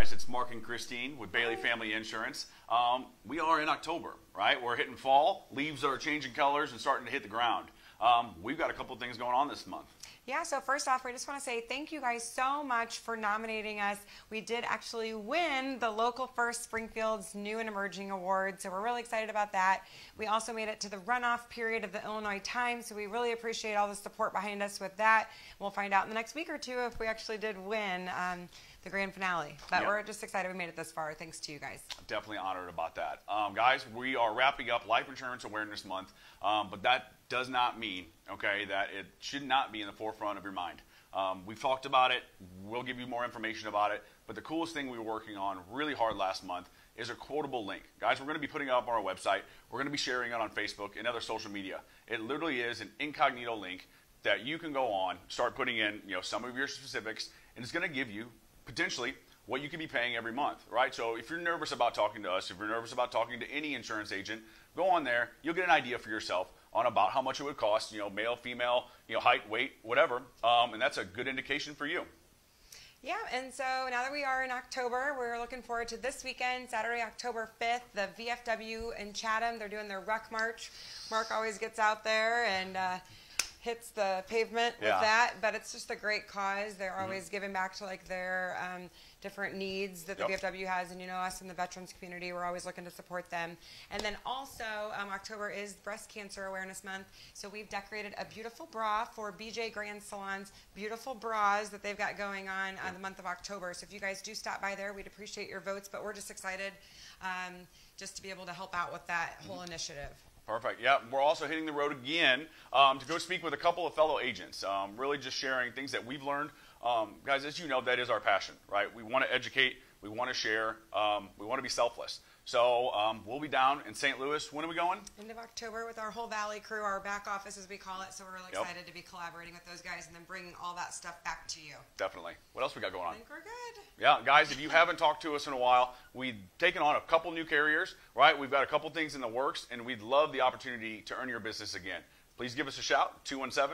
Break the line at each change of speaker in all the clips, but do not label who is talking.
guys, it's Mark and Christine with Bailey Family Insurance. We are in October, right? We're hitting fall. Leaves are changing colors and starting to hit the ground. We've got a couple things going on this month.
Yeah, so first off, we just want to say thank you guys so much for nominating us. We did actually win the Local First Springfield's New and Emerging Award, so we're really excited about that. We also made it to the runoff period of the Illinois Times, so we really appreciate all the support behind us with that. We'll find out in the next week or two if we actually did win the grand finale. But we're just excited we made it this far, thanks to you guys.
Definitely honored about that. Guys, we are wrapping up Life Insurance Awareness Month, but that does not mean, okay, that it should not be in the forefront of your mind. We've talked about it. We'll give you more information about it. But the coolest thing we were working on really hard last month is a quotable link. Guys, we're going to be putting it up on our website. We're going to be sharing it on Facebook and other social media. It literally is an incognito link that you can go on, start putting in, some of your specifics, and it's going to give you potentially what you could be paying every month, right? So if you're nervous about talking to us, if you're nervous about talking to any insurance agent, go on there. You'll get an idea for yourself on about how much it would cost, male, female, height, weight, whatever, and that's a good indication for you.
Yeah, and so now that we are in October, we're looking forward to this weekend, Saturday, October 5th, the VFW in Chatham. They're doing their Ruck March. Mark always gets out there and hits the pavement with that, but it's just a great cause. They're always giving back to their different needs that the VFW has, and us in the veterans community, we're always looking to support them. And then also October is Breast Cancer Awareness Month, so we've decorated a beautiful bra for BJ Grand Salon's beautiful bras that they've got going on the month of October. So if you guys do stop by there, we'd appreciate your votes, but we're just excited just to be able to help out with that whole initiative.
Perfect. Yeah, we're also hitting the road again to go speak with a couple of fellow agents, really just sharing things that we've learned. Guys, as you know, that is our passion, right? We want to educate, we want to share, we want to be selfless. So we'll be down in St. Louis. When are we going?
End of October with our whole Valley crew, our back office as we call it. So we're really excited to be collaborating with those guys and then bringing all that stuff back to you.
Definitely. What else we got going on?
I think we're good.
Yeah, guys, if you haven't talked to us in a while, we've taken on a couple new carriers, right? We've got a couple things in the works, and we'd love the opportunity to earn your business again. Please give us a shout,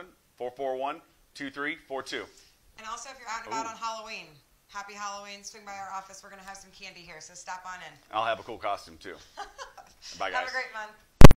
217-441-2342.
And also, if you're out and about on Halloween, happy Halloween. Swing by our office. We're going to have some candy here, so stop on in.
I'll have a cool costume, too. Bye, guys.
Have a great month.